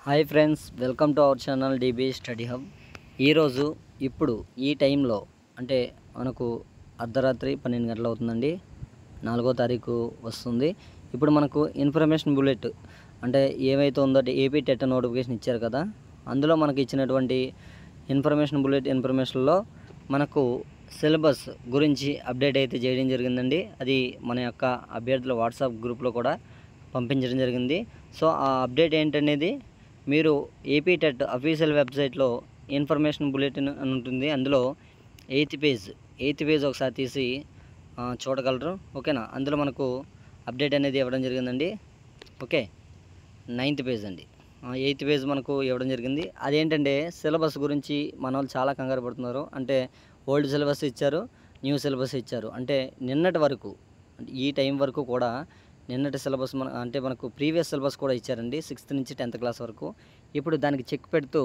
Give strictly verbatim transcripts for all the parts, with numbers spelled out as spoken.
Hi friends, welcome to our channel DB study hub. ఈరోజు ఇప్పుడు ఈ టైంలో అంటే మనకు అర్ధరాత్రి పన్నెండు గంటలు అవుతుందండి. నాలుగో తారీఖు వస్తుంది. ఇప్పుడు మనకు ఇన్ఫర్మేషన్ బుల్లెట్ అంటే ఏమైతే ఉందో ఏపీ టెట్ నోటిఫికేషన్ ఇచ్చారు కదా, అందులో మనకు ఇచ్చినటువంటి ఇన్ఫర్మేషన్ బుల్లెట్ ఇన్ఫర్మేషన్లో మనకు సిలబస్ గురించి అప్డేట్ అయితే చేయడం జరిగిందండి. అది మన యొక్క అభ్యర్థుల వాట్సాప్ గ్రూప్లో కూడా పంపించడం జరిగింది. సో ఆ అప్డేట్ ఏంటనేది మీరు ఏపీ టెట్ అఫీషియల్ వెబ్సైట్లో ఇన్ఫర్మేషన్ బులెటిన్ అని ఉంటుంది. అందులో ఎయిత్ పేజ్ ఎయిత్ పేజ్ ఒకసారి తీసి చూడగలరు. ఓకేనా, అందులో మనకు అప్డేట్ అనేది ఇవ్వడం జరిగిందండి. ఓకే, నైన్త్ పేజ్ అండి, ఎయిత్ పేజ్ మనకు ఇవ్వడం జరిగింది. అదేంటంటే సిలబస్ గురించి మన వాళ్ళు చాలా కంగారు పడుతున్నారు. అంటే ఓల్డ్ సిలబస్ ఇచ్చారు, న్యూ సిలబస్ ఇచ్చారు. అంటే నిన్నటి వరకు అంటే ఈ టైం వరకు కూడా నిన్నటి సిలబస్ మన అంటే మనకు ప్రీవియస్ సిలబస్ కూడా ఇచ్చారండి, సిక్స్త్ నుంచి టెన్త్ క్లాస్ వరకు. ఇప్పుడు దానికి చెక్ పెడుతూ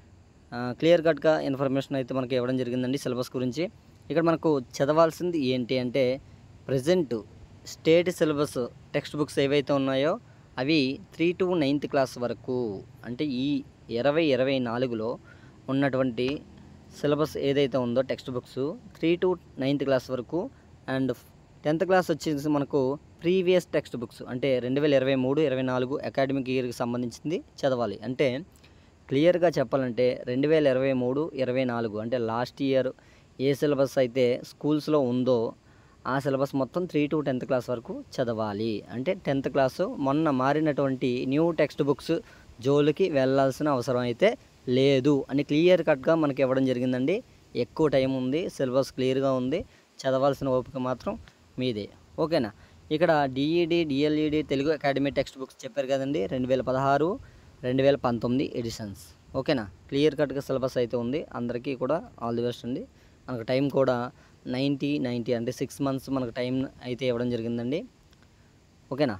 క్లియర్ కట్గా ఇన్ఫర్మేషన్ అయితే మనకి ఇవ్వడం జరిగిందండి సిలబస్ గురించి. ఇక్కడ మనకు చదవాల్సింది ఏంటి అంటే present state syllabus text books ఏవైతే ఉన్నాయో అవి త్రీ టు నైన్త్ క్లాస్ వరకు, అంటే ఈ ఇరవై ఇరవై నాలుగులో ఉన్నటువంటి సిలబస్ ఏదైతే ఉందో text books three to ninth class వరకు, అండ్ టెన్త్ క్లాస్ వచ్చేసి మనకు ప్రీవియస్ టెక్స్ట్ బుక్స్ అంటే రెండు వేల ఇరవై మూడు ఇరవై నాలుగు అకాడమిక్ ఇయర్కి సంబంధించింది చదవాలి. అంటే క్లియర్గా చెప్పాలంటే రెండు వేల ఇరవై మూడు ఇరవై నాలుగు అంటే లాస్ట్ ఇయర్ ఏ సిలబస్ అయితే స్కూల్స్లో ఉందో ఆ సిలబస్ మొత్తం త్రీ టు టెన్త్ క్లాస్ వరకు చదవాలి. అంటే టెన్త్ క్లాసు మొన్న మారినటువంటి న్యూ టెక్స్ట్ బుక్స్ జోలికి వెళ్ళాల్సిన అవసరం అయితే లేదు అని క్లియర్ కట్గా మనకి ఇవ్వడం జరిగిందండి. ఎక్కువ టైం ఉంది, సిలబస్ క్లియర్గా ఉంది, చదవాల్సిన ఓపిక మాత్రం మీదే. ఓకేనా, ఇక్కడ DEd DElEd Telugu Academy text books చెప్పారు కదండి, రెండు వేల పదహారు రెండు వేల పంతొమ్మిది ఎడిషన్స్. ఓకేనా, క్లియర్ కట్గా సిలబస్ అయితే ఉంది. అందరికీ కూడా ఆల్ ది బెస్ట్ అండి. మనకు టైం కూడా నైంటీ నైంటీ అంటే సిక్స్ మంత్స్ మనకు టైం అయితే ఇవ్వడం జరిగిందండి. ఓకేనా,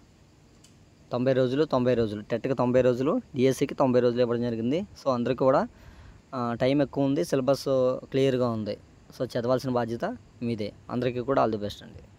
తొంభై రోజులు తొంభై రోజులు టెట్కి తొంభై రోజులు డిఎస్సికి తొంభై రోజులు ఇవ్వడం జరిగింది. సో అందరికీ కూడా టైం ఎక్కువ ఉంది, సిలబస్ క్లియర్గా ఉంది. సో చదవాల్సిన బాధ్యత మీదే. అందరికీ కూడా ఆల్ ది బెస్ట్ అండి.